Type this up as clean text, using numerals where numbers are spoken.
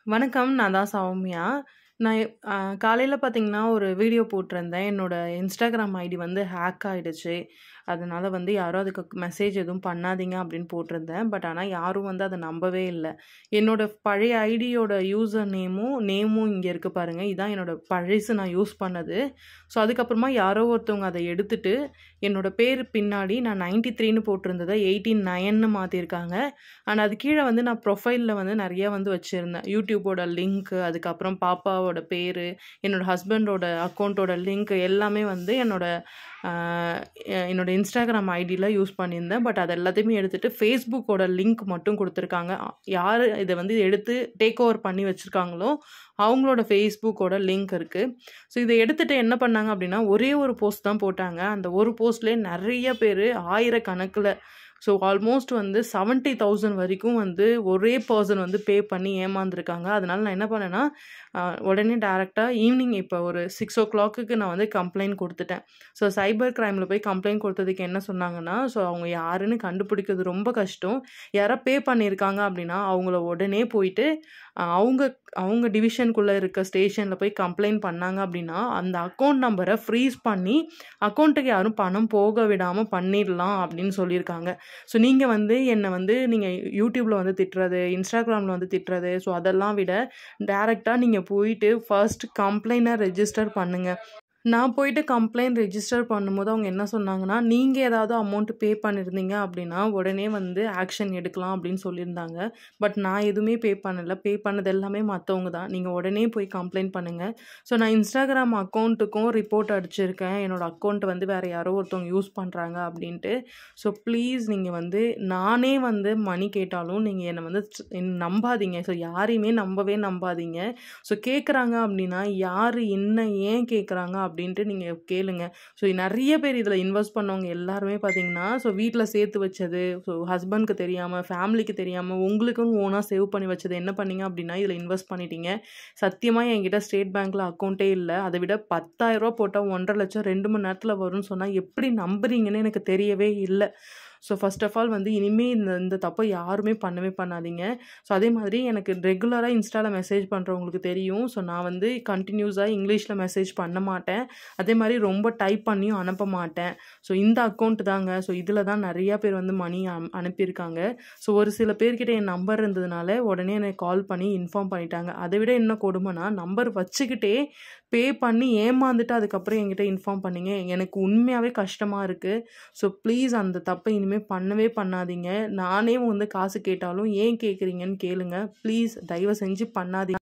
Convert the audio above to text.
வணக்கம். நான் தான் சௌமியா. நான் காலையில பார்த்தீங்கன்னா, ஒரு வீடியோ போட்டிருந்தேன். என்னோட Instagram ஐடி வந்து ஹேக் ஆயிடுச்சு. அதனால வந்து யாரும் அதுக்கு மெசேஜ் எதுவும் பண்ணாதீங்க அப்படின்னு போட்டிருந்தேன். பட் ஆனா யாரும் வந்து அத நம்பவே இல்ல. என்னோட பழைய ஐடியோட யூசர் நேமும் இங்க இருக்கு பாருங்க. இதான் என்னோட பழசு நான் யூஸ் பண்ணது. ஸோ அதுக்கப்புறமா யாரோ ஒருத்தவங்க அத எடுத்துட்டு, என்னோட பேரு பின்னாடி நான் 93ன்னு போட்டிருந்தத 89ன்னு மாத்திருக்காங்க. அண்ட் அது கீழ வந்து நான் ப்ரொஃபைல்ல வந்து நெறைய வந்து வச்சிருந்தேன். YouTubeஓட லிங்க்கு, அதுக்கப்புறம் பாப்பாவோட பேரு, என்னோட ஹஸ்பண்டோட அக்கவுண்டோட லிங்க் எல்லாமே வந்து அ என்னோட Instagram ஐடில யூஸ் பண்ணியிருந்தேன். பட் அது எல்லாத்தையுமே எடுத்துட்டு Facebookஓட லிங்க் மட்டும் குடுத்துருக்காங்க. யாரு இத வந்து எடுத்து டேக் ஓவர் பண்ணி வச்சிருக்காங்களோ, அவங்களோட Facebookஓட லிங்க் இருக்கு. ஸோ இத எடுத்துட்டு என்ன பண்ணாங்க அப்படின்னா, ஒரே ஒரு போஸ்ட் தான் போட்டாங்க. அந்த ஒரு போஸ்ட்லயே நெறைய பேரு ஆயிரக்கணக்குல ஆல்மோஸ்ட் வந்து 70,000 வரைக்கும் வந்து ஒரே பெர்சன் வந்து பே பண்ணி ஏமாந்துருக்காங்க. அதனால நான் என்ன பண்ணேன்னா, உடனே டைரக்ட்டா ஈவினிங் இப்போ ஒரு 6:00க்கு நான் வந்து கம்ப்ளைண்ட் குடுத்துட்டேன். சைபர் கிரைம்ல போய் கம்ப்ளைண்ட் குடுத்ததுக்கு என்ன சொன்னாங்கன்னா, அவங்க யாருன்னு கண்டுபிடிக்கிறது ரொம்ப கஷ்டம். யாரா பே பண்ணியிருக்காங்க அப்படின்னா, அவங்கள உடனே போயிட்டு அவங்க அவங்க டிவிஷனுக்குள்ள இருக்க ஸ்டேஷன்ல போய் கம்ப்ளைண்ட் பண்ணாங்க அப்படின்னா, அந்த அக்கவுண்ட் நம்பர ஃப்ரீஸ் பண்ணி அக்கவுண்ட்டுக்கு யாரும் பணம் போக விடாம பண்ணிடலாம் அப்படின்னு சொல்லியிருக்காங்க. நீங்க வந்து என்ன வந்து நீங்க YouTubeல வந்து திட்டுறது, Instagramல வந்து திட்டுறது, அதெல்லாம் விட டைரக்ட்டா நீங்க போயிட்டு ஃபர்ஸ்ட் கம்ப்ளைண்ட்ட ரெஜிஸ்டர் பண்ணுங்க. நான் போயிட்டு கம்ப்ளைண்ட் ரெஜிஸ்டர் பண்ணும்போது அவங்க என்ன சொன்னாங்கன்னா, நீங்க ஏதாவது அமௌண்ட் பே பண்ணியிருந்தீங்க அப்படின்னா, உடனே வந்து ஆக்ஷன் எடுக்கலாம் அப்படின்னு சொல்லியிருந்தாங்க. பட் நான் எதுவுமே பே பண்ணல. பே பண்ணது எல்லாமே மத்தவங்க தான். நீங்க உடனே போய் கம்ப்ளைண்ட் பண்ணுங்க. நான் Instagram அக்கவுண்ட்டுக்கும் ரிப்போர்ட் அடிச்சிருக்கேன். என்னோட அக்கவுண்ட் வந்து வேற யாரோ ஒருத்தவங்க யூஸ் பண்றாங்க அப்படின்ட்டு. ப்ளீஸ் நீங்க வந்து நானே வந்து மணி கேட்டாலும் நீங்க என்ன வந்து நம்பாதீங்க. யாரையுமே நம்பவே நம்பாதீங்க. கேட்குறாங்க அப்படின்னா, யாரு என்ன ஏன் கேட்குறாங்க அப்படின்ட்டு நீங்க கேளுங்க. நெறைய பேர் இதில இன்வெஸ்ட் பண்ணவங்க எல்லாருமே பார்த்தீங்கன்னா, வீட்ல சேர்த்து வச்சது, ஹஸ்பண்ட்க்கு தெரியாம, ஃபேமிலிக்கு தெரியாம, உங்களுக்குன்னு ஓனா சேவ் பண்ணி வச்சது என்ன பண்ணீங்க அப்படின்னா, இதில இன்வெஸ்ட் பண்ணிட்டீங்க. சத்தியமா என்கிட்ட ஸ்டேட் பேங்க்ல அக்கவுண்டே இல்ல. அத விட ரூ. 10,000 போட்டா 1,50,000 2 மணி நேரத்தில வரும்னு சொன்னா, எப்படி நம்புறீங்கன்னு எனக்கு தெரியவே இல்ல. ஃபர்ஸ்ட் ஆஃப் ஆல் வந்து இனிமே இந்த தப்ப யாருமே பண்ணவே பண்ணாதீங்க. அதே மாதிரி எனக்கு ரெகுலரா இன்ஸ்டால மெசேஜ் பண்றவங்களுக்கு தெரியும். நான் வந்து கன்டினியூஸா இங்கிலீஷ்ல மெசேஜ் பண்ண மாட்டேன். அதே மாரி ரொம்ப டைப் பண்ணியும் அனுப்ப மாட்டேன். இந்த அக்கவுண்ட் தாங்க. இதில தான் நெறைய பேர் வந்து மணி அனுப்பியிருக்காங்க. ஒரு சில பேர்கிட்ட என் நம்பர் இருந்ததுனால உடனே எனக்கு கால் பண்ணி இன்ஃபார்ம் பண்ணிட்டாங்க. அதை விட என்ன கொடுமைன்னா, நம்பர் வச்சுக்கிட்டே பே பண்ணி ஏமாந்துட்டு அதுக்கப்புறம் என்கிட்ட இன்ஃபார்ம் பண்ணீங்க. எனக்கு உண்மையாவே கஷ்டமா இருக்கு. ப்ளீஸ் அந்த தப்ப இனிமே பண்ணவே பண்ணாதீங்க. நானே வந்து காசு கேட்டாலும் ஏன் கேட்குறீங்கன்னு கேளுங்க. ப்ளீஸ் தயவு செஞ்சு பண்ணாதீங்க.